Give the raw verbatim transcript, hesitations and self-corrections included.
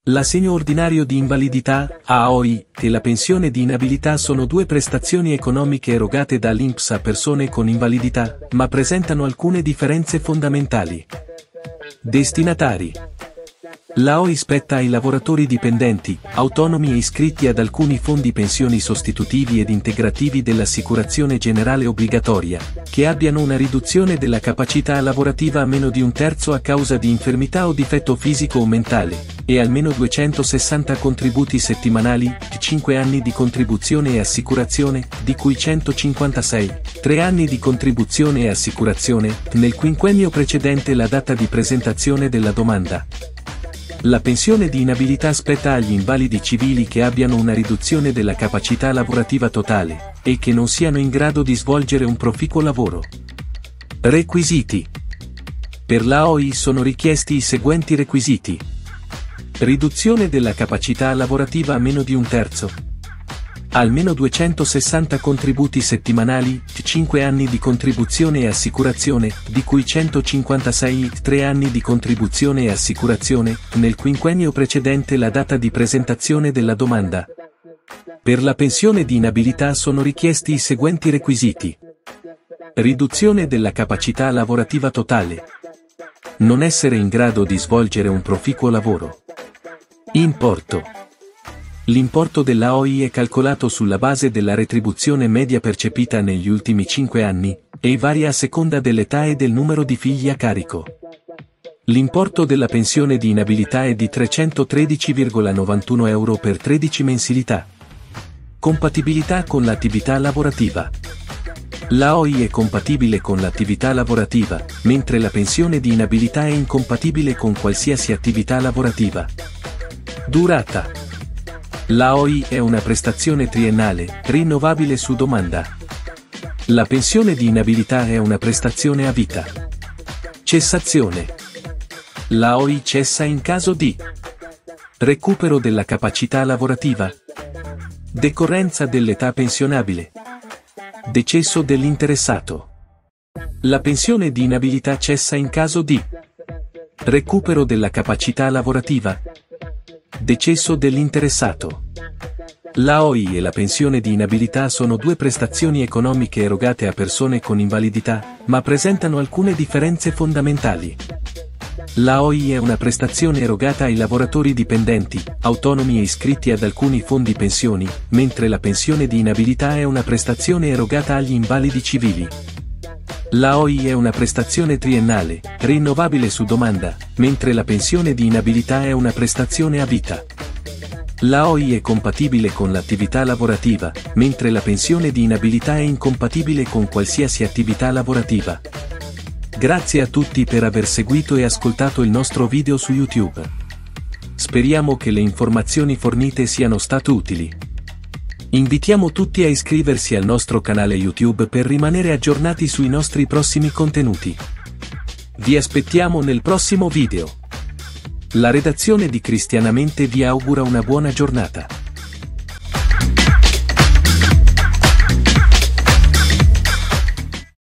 L'assegno ordinario di invalidità, A O I, e la pensione di inabilità sono due prestazioni economiche erogate dall'I N P S a persone con invalidità, ma presentano alcune differenze fondamentali. Destinatari. L'A O I spetta ai lavoratori dipendenti, autonomi e iscritti ad alcuni fondi pensioni sostitutivi ed integrativi dell'assicurazione generale obbligatoria, che abbiano una riduzione della capacità lavorativa a meno di un terzo a causa di infermità o difetto fisico o mentale, e almeno duecentosessanta contributi settimanali, cinque anni di contribuzione e assicurazione, di cui centocinquantasei, tre anni di contribuzione e assicurazione, nel quinquennio precedente la data di presentazione della domanda. La pensione di inabilità spetta agli invalidi civili che abbiano una riduzione della capacità lavorativa totale, e che non siano in grado di svolgere un proficuo lavoro. Requisiti. Per l'A O I sono richiesti i seguenti requisiti. Riduzione della capacità lavorativa a meno di un terzo. Almeno duecentosessanta contributi settimanali, cinque anni di contribuzione e assicurazione, di cui centocinquantasei, tre anni di contribuzione e assicurazione, nel quinquennio precedente la data di presentazione della domanda. Per la pensione di inabilità sono richiesti i seguenti requisiti. Riduzione della capacità lavorativa totale. Non essere in grado di svolgere un proficuo lavoro. Importo. L'importo dell'A O I è calcolato sulla base della retribuzione media percepita negli ultimi cinque anni, e varia a seconda dell'età e del numero di figli a carico. L'importo della pensione di inabilità è di trecentotredici virgola novantuno euro per tredici mensilità. Compatibilità con l'attività lavorativa. L'A O I è compatibile con l'attività lavorativa, mentre la pensione di inabilità è incompatibile con qualsiasi attività lavorativa. Durata. L'A O I è una prestazione triennale, rinnovabile su domanda. La pensione di inabilità è una prestazione a vita. Cessazione. L'A O I cessa in caso di recupero della capacità lavorativa, decorrenza dell'età pensionabile, decesso dell'interessato. La pensione di inabilità cessa in caso di recupero della capacità lavorativa, decesso dell'interessato. L'A O I e la pensione di inabilità sono due prestazioni economiche erogate a persone con invalidità, ma presentano alcune differenze fondamentali. L'A O I è una prestazione erogata ai lavoratori dipendenti, autonomi e iscritti ad alcuni fondi pensioni, mentre la pensione di inabilità è una prestazione erogata agli invalidi civili. L'A O I è una prestazione triennale, rinnovabile su domanda, mentre la pensione di inabilità è una prestazione a vita. L'A O I è compatibile con l'attività lavorativa, mentre la pensione di inabilità è incompatibile con qualsiasi attività lavorativa. Grazie a tutti per aver seguito e ascoltato il nostro video su YouTube. Speriamo che le informazioni fornite siano state utili. Invitiamo tutti a iscriversi al nostro canale YouTube per rimanere aggiornati sui nostri prossimi contenuti. Vi aspettiamo nel prossimo video. La redazione di Cristianamente vi augura una buona giornata.